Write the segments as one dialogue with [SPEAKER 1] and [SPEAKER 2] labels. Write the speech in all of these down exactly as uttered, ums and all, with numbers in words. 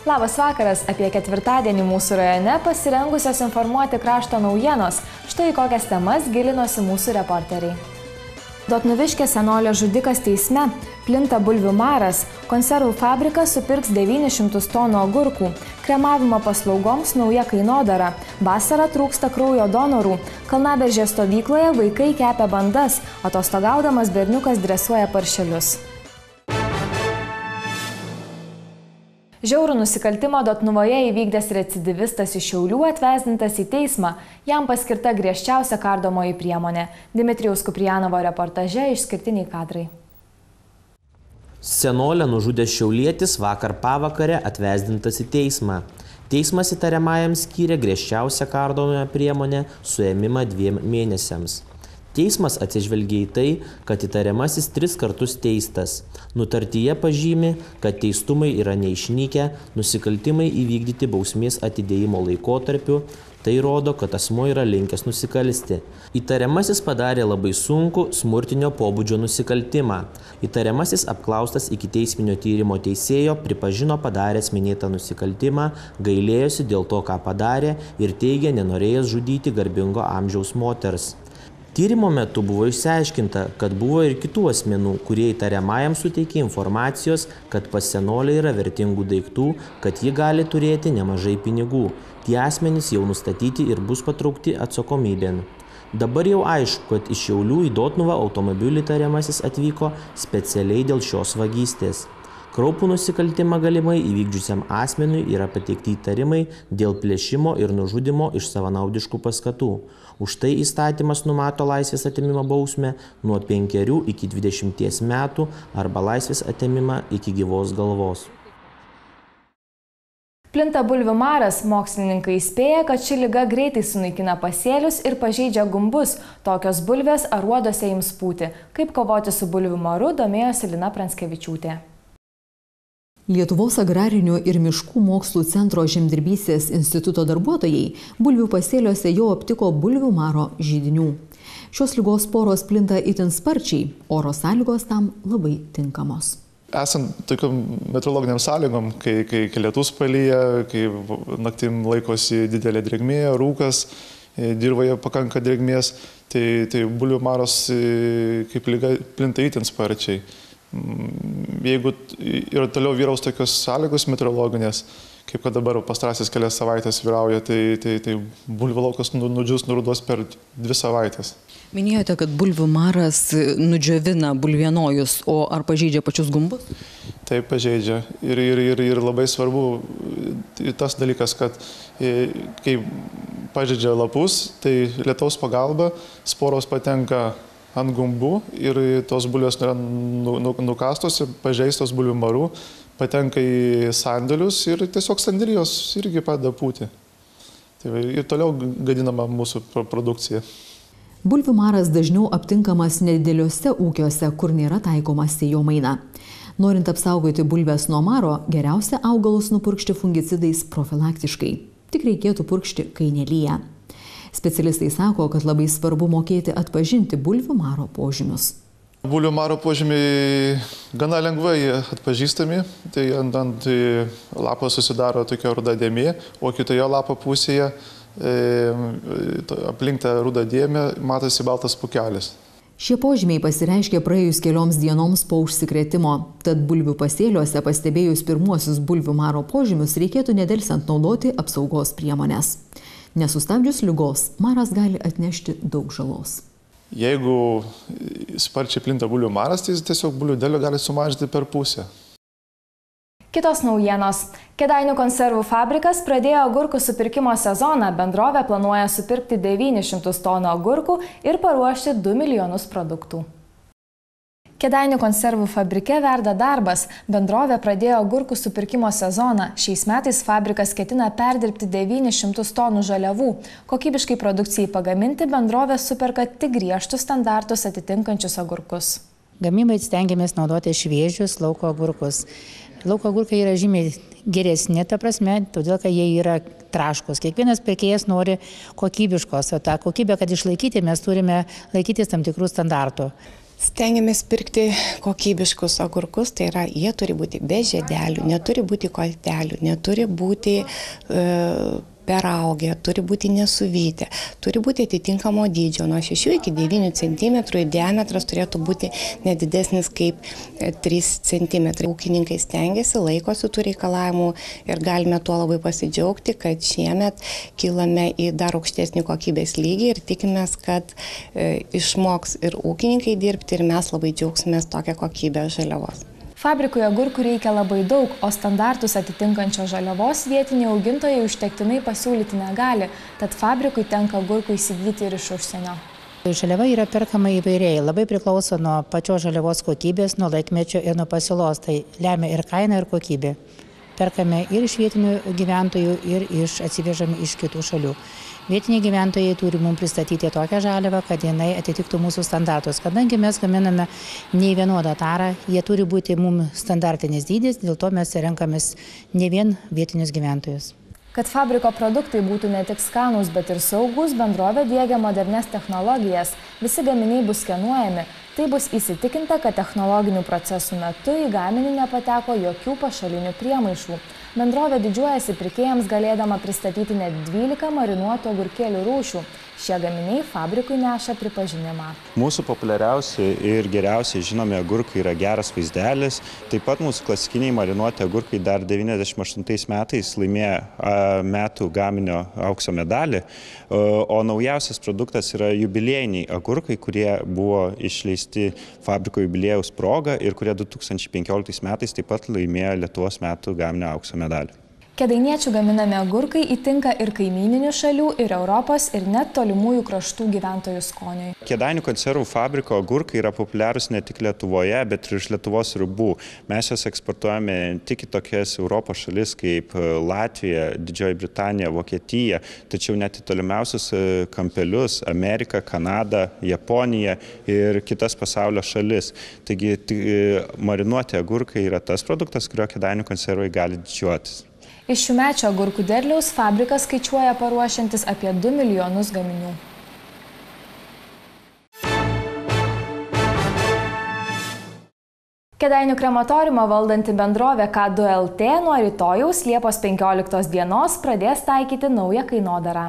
[SPEAKER 1] Labas vakaras, apie ketvirtadienį mūsų rajone pasirengusios informuoti krašto naujienos. Štai kokias temas gilinosi mūsų reporteriai. Dotnuviškės senolio žudikas teisme, plinta bulvių maras, konservų fabrikas supirks devynis šimtus tonų agurkų, kremavimo paslaugoms nauja kainodara, vasarą trūksta kraujo donorų, Kalnaberžės stovykloje vaikai kepia bandas, atostogaudamas berniukas dresuoja paršelius. Žiaurų nusikaltimą Dotnuvoje įvykdęs recidivistas iš Šiaulių atvesdintas į teismą, jam paskirta griežčiausia kardomoji priemonė. Dimitrijaus Kuprianovo reportaže išskirtiniai kadrai.
[SPEAKER 2] Senolę nužudęs šiaulietis vakar pavakare atvesdintas į teismą. Teismas įtariamajam skyrė griežčiausią kardomąją priemonę suėmimą dviem mėnesiams. Teismas atsižvelgė į tai, kad įtariamasis tris kartus teistas. Nutartyje pažymi, kad teistumai yra neišnykę, nusikaltimai įvykdyti bausmės atidėjimo laikotarpiu, tai rodo, kad asmuo yra linkęs nusikalsti. Įtariamasis padarė labai sunkų smurtinio pobūdžio nusikaltimą. Įtariamasis apklaustas ikiteisminio tyrimo teisėjo pripažino padaręs minėtą nusikaltimą, gailėjosi dėl to, ką padarė ir teigė nenorėjęs žudyti garbingo amžiaus moters. Tyrimo metu buvo išsiaiškinta, kad buvo ir kitų asmenų, kurie įtariamajam suteikė informacijos, kad pas senolį yra vertingų daiktų, kad ji gali turėti nemažai pinigų. Tie asmenys jau nustatyti ir bus patraukti atsakomybėn. Dabar jau aišku, kad iš Šiaulių į Dotnuvą automobilį įtariamasis atvyko specialiai dėl šios vagystės. Kraupų nusikaltimą galimai įvykdžiusiam asmeniui yra pateikti įtarimai dėl plėšimo ir nužudimo iš savanaudiškų paskatų. Už tai įstatymas numato laisvės atėmimo bausmę nuo penkerių iki dvidešimties metų arba laisvės atėmimą iki gyvos galvos.
[SPEAKER 1] Plinta bulvių maras, mokslininkai įspėja, kad ši liga greitai sunaikina pasėlius ir pažeidžia gumbus. Tokios bulvės aruoduose ims pūti. Kaip kovoti su bulvių maru, domėjosi Lina Pranskevičiūtė.
[SPEAKER 3] Lietuvos agrarinių ir miškų mokslų centro žemdirbystės instituto darbuotojai bulvių pasėliuose jau aptiko bulvių maro židinių. Šios ligos sporos plinta itin sparčiai, oro sąlygos tam labai tinkamos.
[SPEAKER 4] Esant tokiam meteorologiniam sąlygom, kai, kai, kai lietus palyja, kai naktim laikosi didelė drėgmė, rūkas, dirvoje pakanka drėgmės, tai, tai bulvių maros kaip liga plinta itin sparčiai. Jeigu ir toliau vyraus tokios sąlygos meteorologinės, kaip kad dabar pastarąsias kelias savaitės vyrauja, tai, tai, tai bulvių laukas nudžius, nurudos per dvi savaitės.
[SPEAKER 3] Minėjote, kad bulvių maras nudžiovina bulvienojus, o ar pažeidžia pačius gumbus?
[SPEAKER 4] Taip, pažeidžia. Ir, ir, ir, ir labai svarbu tas dalykas, kad kai pažeidžia lapus, tai lietaus pagalba sporos patenka ant gumbų ir tos bulvės yra nukastos ir pažeistos bulvių marų, patenka į sandėlius ir tiesiog sandėlijos irgi padeda pūti. Tai ir toliau gadinama mūsų produkcija.
[SPEAKER 3] Bulvių maras dažniau aptinkamas nedideliuose ūkiuose, kur nėra taikomas sėjomaina. Norint apsaugoti bulves nuo maro, geriausia augalus nupurkšti fungicidais profilaktiškai. Tik reikėtų purkšti, kai nelyja. Specialistai sako, kad labai svarbu mokėti atpažinti bulvių maro požymius.
[SPEAKER 4] Bulvių maro požymiai gana lengvai atpažįstami, tai ant, ant lapo susidaro tokia ruda dėmė, o kitoje lapo pusėje e, aplink tą rudą dėmę matosi baltas pukelis.
[SPEAKER 3] Šie požymiai pasireiškia praėjus kelioms dienoms po užsikrėtimo, tad bulvių pasėliuose pastebėjus pirmuosius bulvių maro požymius reikėtų nedelsiant naudoti apsaugos priemonės. Nesustabdžius ligos, maras gali atnešti daug žalos.
[SPEAKER 4] Jeigu sparčiai plinta bulvių maras, tai tiesiog bulvių derlių gali sumažinti per pusę.
[SPEAKER 1] Kitos naujienos. Kėdainių konservų fabrikas pradėjo agurkų supirkimo sezoną. Bendrovė planuoja supirkti devynis šimtus tonų agurkų ir paruošti du milijonus produktų. Kėdainių konservų fabrike verda darbas. Bendrovė pradėjo agurkų supirkimo sezoną. Šiais metais fabrikas ketina perdirbti devynis šimtus tonų žaliavų. Kokybiškai produkcijai pagaminti bendrovė superka tik griežtus standartus atitinkančius agurkus.
[SPEAKER 5] Gamybai stengiamės naudoti šviežius lauko agurkus. Lauko agurkai yra žymiai geresni, ta prasme, todėl, kad jie yra traškus. Kiekvienas pirkėjas nori kokybiškos, o tą kokybę, kad išlaikyti, mes turime laikytis tam tikrų standartų.
[SPEAKER 6] Stengiamės pirkti kokybiškus agurkus, tai yra, jie turi būti be žiedelių, neturi būti koltelių, neturi būti e, peraugę, turi būti nesuvytę, turi būti atitinkamo dydžio, nuo šešių iki devynių centimetrų, diametras turėtų būti nedidesnis kaip trys centimetrai. Ūkininkai stengiasi, laikosi tų reikalavimų ir galime tuo labai pasidžiaugti, kad šiemet kilame į dar aukštesnį kokybės lygį ir tikimės, kad e, išmoks ir ūkininkai dirbti ir mes labai džiaugsimės tokią kokybę žaliavos.
[SPEAKER 1] Fabrikui agurkų reikia labai daug, o standartus atitinkančios žaliavos vietiniai augintojai užtektinai pasiūlyti negali, tad fabrikui tenka agurkų įsigyti ir iš užsienio.
[SPEAKER 5] Žaliava yra perkama įvairiai, labai priklauso nuo pačios žaliavos kokybės, nuo laikmečio ir nuo pasiūlos, tai lemia ir kaina, ir kokybė. Perkame ir iš vietinių gyventojų, ir iš atsivežame iš kitų šalių. Vietiniai gyventojai turi mums pristatyti tokią žaliavą, kad jinai atitiktų mūsų standartus. Kadangi mes gaminame ne vienodą tarą, jie turi būti mums standartinis dydis, dėl to mes renkamės ne vien vietinius gyventojus.
[SPEAKER 1] Kad fabriko produktai būtų ne tik skanūs, bet ir saugus, bendrovė diegia modernes technologijas. Visi gaminiai bus skenuojami. Tai bus įsitikinta, kad technologinių procesų metu į gaminį nepateko jokių pašalinių priemaišų. Bendrovė didžiuojasi pirkėjams galėdama pristatyti net dvylika marinuotų agurkėlių rūšių. Šie gaminiai fabrikui neša pripažinimą.
[SPEAKER 7] Mūsų populiariausi ir geriausiai žinomi agurkai yra geras vaizdelis. Taip pat mūsų klasikiniai marinuoti agurkai dar devyniasdešimt aštuntais metais laimėjo metų gaminio aukso medalį, o naujausias produktas yra jubiliejiniai agurkai, kurie buvo išleisti fabriko jubiliejaus proga ir kurie du tūkstančiai penkioliktais metais taip pat laimėjo Lietuvos metų gaminio aukso medalį.
[SPEAKER 1] Kėdainiečių gaminami agurkai įtinka ir kaimyninių šalių, ir Europos, ir net tolimųjų kraštų gyventojų skoniui.
[SPEAKER 7] Kėdainių konservų fabriko agurkai yra populiarūs ne tik Lietuvoje, bet ir iš Lietuvos ribų. Mes juos eksportuojame tik į tokias Europos šalis kaip Latvija, Didžioji Britanija, Vokietija, tačiau net į tolimiausius kampelius – Ameriką, Kanadą, Japoniją ir kitas pasaulio šalis. Taigi marinuoti agurkai yra tas produktas, kurio Kėdainių konservai gali didžiuotis.
[SPEAKER 1] Iš šiųmečio agurkų derliaus fabrikas skaičiuoja paruošiantis apie du milijonus gaminių. Kėdainių krematoriumą valdanti bendrovė K du L T nuo rytojaus Liepos penkioliktos dienos pradės taikyti naują kainodarą.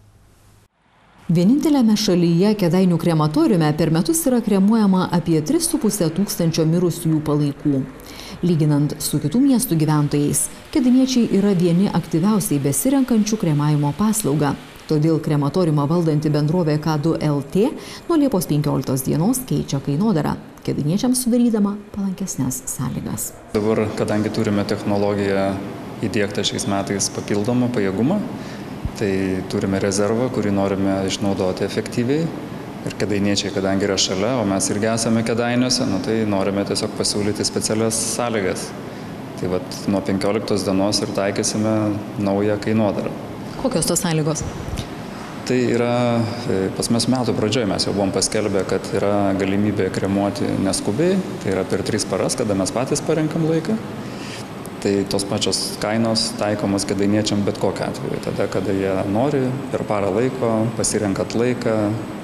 [SPEAKER 3] Vieninteliame šalyje Kėdainių krematoriume per metus yra kremuojama apie tris su puse tūkstančio mirusiųjų palaikų. Lyginant su kitų miestų gyventojais, kėdainiečiai yra vieni aktyviausiai besirenkančių kremavimo paslaugą. Todėl krematoriumą valdanti bendrovė K du L T nuo Liepos penkioliktos dienos keičia kainodarą, kėdainiečiams sudarydama palankesnes sąlygas.
[SPEAKER 8] Dabar, kadangi turime technologiją įdiegtą šiais metais papildomą pajėgumą, tai turime rezervą, kurį norime išnaudoti efektyviai. Ir kėdainiečiai, kadangi yra šalia, o mes irgi esame Kėdainiuose, nu, tai norime tiesiog pasiūlyti specialias sąlygas. Tai vat nuo penkioliktos dienos ir taikysime naują kainodarą.
[SPEAKER 3] Kokios tos sąlygos?
[SPEAKER 8] Tai yra, pas mes metų pradžioje mes jau buvom paskelbę, kad yra galimybė kremuoti neskubiai, tai yra per tris paras, kada mes patys parenkam laiką. Tai tos pačios kainos taikomos kėdainiečiam bet kokiu atveju. Tada, kada jie nori, per parą laiko, pasirenkat laiką.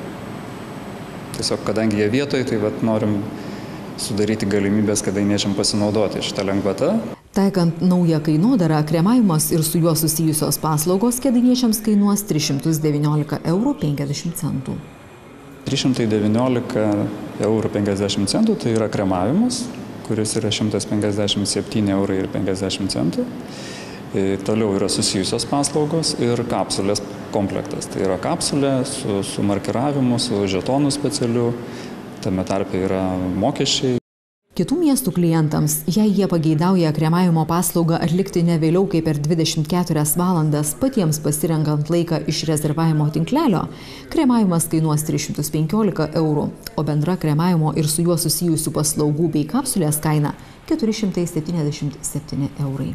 [SPEAKER 8] Tiesiog, kadangi jie vietoj, tai vat norim sudaryti galimybės kėdainiečiam pasinaudoti šitą lengvatą.
[SPEAKER 3] Taikant naują kainodarą, kremavimas ir su juo susijusios paslaugos kėdainiečiams kainuos tris šimtus devyniolika eurų penkiasdešimt centų.
[SPEAKER 8] trys šimtai devyniolika eurų penkiasdešimt centų tai yra kremavimas, kuris yra šimtas penkiasdešimt septyni eurai ir penkiasdešimt centų. E, toliau yra susijusios paslaugos ir kapsulės komplektas. Tai yra kapsulė su, su markiravimu, su žetonu specialiu, tame tarpe yra mokesčiai.
[SPEAKER 3] Kitų miestų klientams, jei jie pageidauja kremavimo paslaugą atlikti ne vėliau kaip per dvidešimt keturias valandas patiems pasirenkant laiką iš rezervavimo tinklelio, kremavimas kainuos tris šimtus penkiolika eurų, o bendra kremavimo ir su juo susijusių paslaugų bei kapsulės kaina keturi šimtai septyniasdešimt septyni eurai.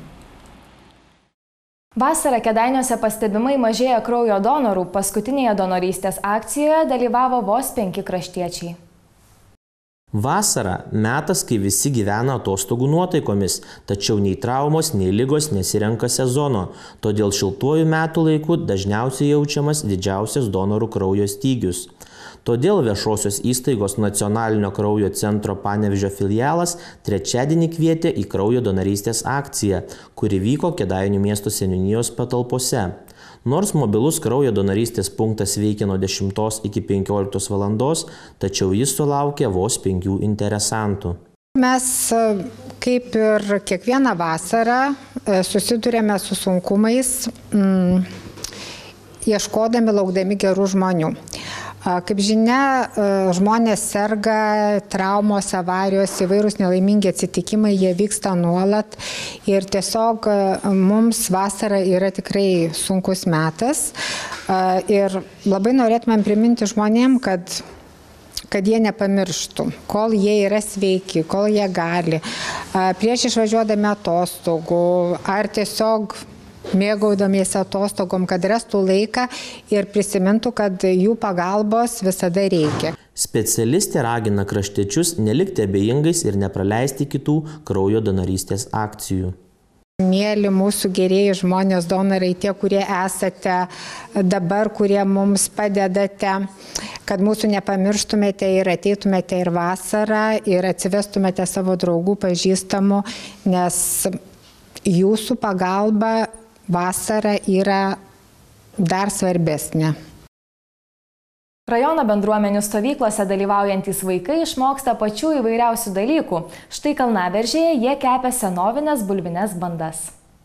[SPEAKER 1] Vasarą Kėdainiuose pastebimai mažėja kraujo donorų. Paskutinėje donorystės akcijoje dalyvavo vos penki kraštiečiai.
[SPEAKER 2] Vasara – metas, kai visi gyvena atostogų nuotaikomis, tačiau nei traumos, nei ligos nesirenka sezono. Todėl šiltuoju metų laiku dažniausiai jaučiamas didžiausias donorų kraujo stygius. Todėl viešosios įstaigos Nacionalinio kraujo centro Panevėžio filialas trečiadienį kvietė į kraujo donorystės akciją, kuri vyko Kėdainių miesto seniūnijos patalpose. Nors mobilus kraujo donorystės punktas veikia nuo dešimtos iki penkioliktos valandos, tačiau jis sulaukė vos penkių interesantų.
[SPEAKER 9] Mes, kaip ir kiekvieną vasarą, susidurėme su sunkumais, mm, ieškodami, laukdami gerų žmonių. Kaip žinia, žmonės serga, traumos, avarijos, įvairūs nelaimingi atsitikimai, jie vyksta nuolat ir tiesiog mums vasara yra tikrai sunkus metas ir labai norėtumėm priminti žmonėm, kad kad jie nepamirštų, kol jie yra sveiki, kol jie gali, prieš išvažiuodami atostogų ar tiesiog mėgaudamiesi atostogom, kad rastų laiką ir prisimintų, kad jų pagalbos visada reikia.
[SPEAKER 2] Specialistė ragina kraštiečius nelikti abejingais ir nepraleisti kitų kraujo donorystės akcijų.
[SPEAKER 9] Mėly mūsų gerieji žmonės, donorai, tie, kurie esate dabar, kurie mums padedate, kad mūsų nepamirštumėte ir ateitumėte ir vasarą ir atsivestumėte savo draugų, pažįstamų, nes jūsų pagalba vasara yra dar svarbesnė.
[SPEAKER 1] Rajono bendruomenių stovyklose dalyvaujantys vaikai išmoksta pačių įvairiausių dalykų. Štai Kalnaberžėje jie kepia senovinės bulvines bandas.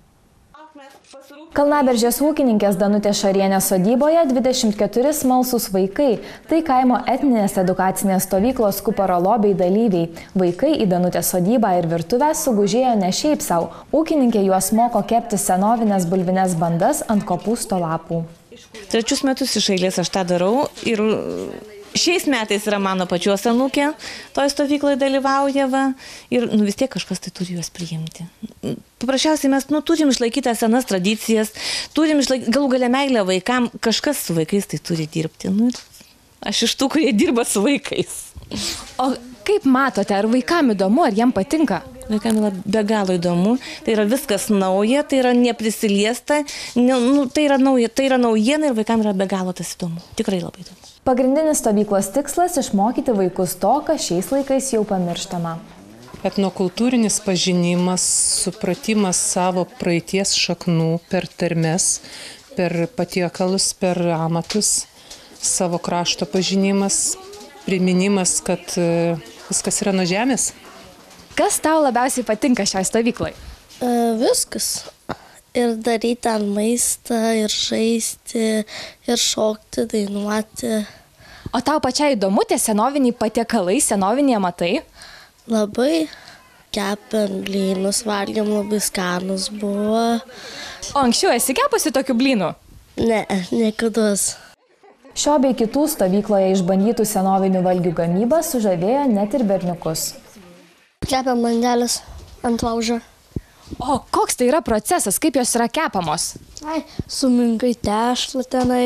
[SPEAKER 1] Kalnaberžės ūkininkės Danutės Šarienės sodyboje dvidešimt keturi smalsūs vaikai. Tai kaimo etninės edukacinės stovyklos Kuparo lobiai dalyviai. Vaikai į Danutės sodybą ir virtuvę sugužėjo ne šiaip sau. Ūkininkė juos moko kepti senovinės bulvines bandas ant kopūsto lapų.
[SPEAKER 10] Trečius metus iš eilės aš tą darau ir šiais metais yra mano pačios anūkė, toj stovykloje dalyvauja va, ir nu, vis tiek kažkas tai turi juos priimti. Paprasčiausiai mes nu, turim išlaikyti senas tradicijas, turim išlaikyti galų galę meilę vaikam, kažkas su vaikais tai turi dirbti. Nu, aš iš tų, kurie dirba su vaikais.
[SPEAKER 1] O kaip matote, ar vaikam įdomu, ar jiem patinka?
[SPEAKER 10] Vaikam yra be galo įdomu, tai yra viskas nauja, tai yra neprisiliesta, ne, nu, tai, yra nauja, tai yra naujiena ir vaikam yra be galo tas įdomu, tikrai labai įdomu.
[SPEAKER 1] Pagrindinis stovyklos tikslas – išmokyti vaikus to, kas šiais laikais jau pamirštama.
[SPEAKER 11] Etnokultūrinis pažinimas, supratimas savo praeities šaknų per tarmes, per patiekalus, per amatus, savo krašto pažinimas, priminimas, kad viskas yra nuo žemės.
[SPEAKER 1] Kas tau labiausiai patinka šiai stovyklai?
[SPEAKER 12] Viskas. Ir daryti ant maistą, ir žaisti, ir šokti, dainuoti.
[SPEAKER 1] O tau pačiai įdomu tie senoviniai patiekalai, senoviniai amatai?
[SPEAKER 12] Labai. Kepėm blynus, valgėm, labai skanus buvo.
[SPEAKER 1] O anksčiau esi kepusi tokių blynų?
[SPEAKER 12] Ne, niekados.
[SPEAKER 1] Šio bei kitų stovykloje išbandytų senovinių valgių gamybą sužavėjo net ir berniukus.
[SPEAKER 12] Kepėm bandelės ant laužo.
[SPEAKER 1] O koks tai yra procesas, kaip jos yra kepamos?
[SPEAKER 12] Ai, suminkai tešlą tenai,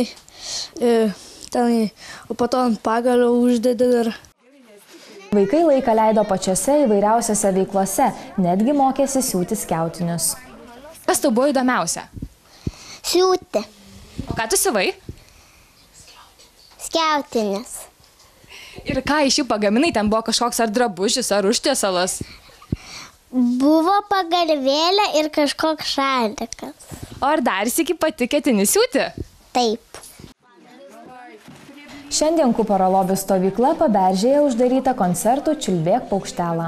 [SPEAKER 12] tenai, o po to ant pagalio uždedi dar.
[SPEAKER 1] Vaikai laiką leido pačiose įvairiausiose veiklose, netgi mokėsi siūti skiautinius. Kas tau buvo įdomiausia?
[SPEAKER 13] Siūti.
[SPEAKER 1] O ką tu siuvai?
[SPEAKER 13] Skiautinis.
[SPEAKER 1] Ir ką iš jų pagaminai, ten buvo kažkoks ar drabužis, ar užtiesalas?
[SPEAKER 13] Buvo pagalvėlė ir kažkoks šalikas.
[SPEAKER 1] O ar dar sykį pati ketini siūti?
[SPEAKER 13] Taip.
[SPEAKER 1] Šiandien Kuparo lobių stovykla Paberžėje uždaryta koncertų Čiulbėk paukštelą.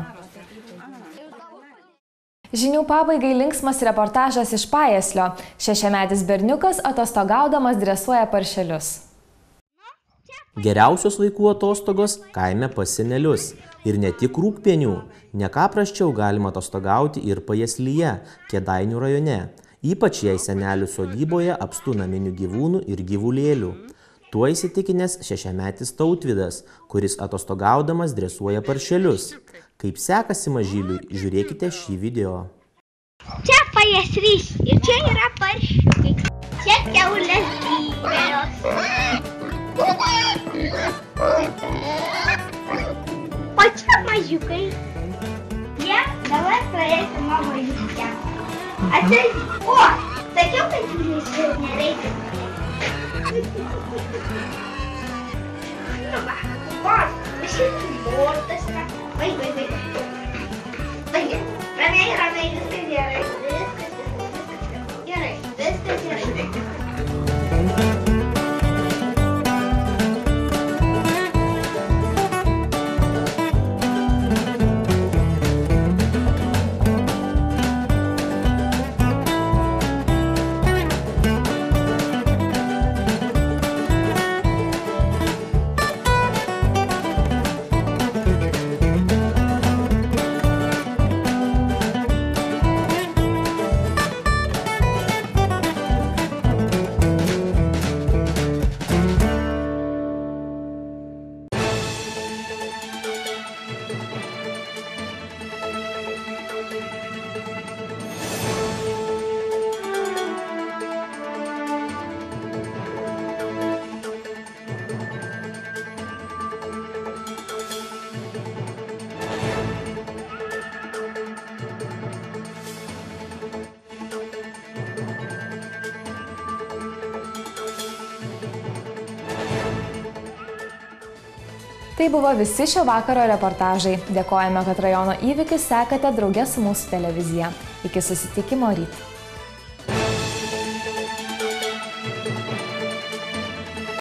[SPEAKER 1] Žinių pabaigai linksmas reportažas iš Pajeslio. Šešiametis berniukas atostogaudamas dresuoja paršelius.
[SPEAKER 2] Geriausios vaikų atostogos kaime pas senelius. Ir ne tik Rūgpienių. Ne ką prasčiau galima atostogauti ir Pajeslyje, Kėdainių rajone. Ypač jei senelių sodyboje apstu naminių gyvūnų ir gyvulėlių. Tuo įsitikinęs šešiametis Tautvydas, kuris atostogaudamas dresuoja paršelius. Kaip sekasi mažyliui, žiūrėkite šį video.
[SPEAKER 13] Čia Pajeslys ir čia yra paršiukai. Čia kiaulės gyvėros. O čia mažiukai. Jie dabar praėsi nuo mažiukę. Atsargiai. O, sakiau, kad jų nereikia. va, bos, visi mortas, vai, vai, vai. Baigė, ramiai, ramiai, viskas gerai, viskas, viskas gerai, viskas gerai.
[SPEAKER 1] Tai buvo visi šio vakaro reportažai. Dėkojame, kad rajono įvykius sekate drauge su mūsų televizija. Iki susitikimo ryt.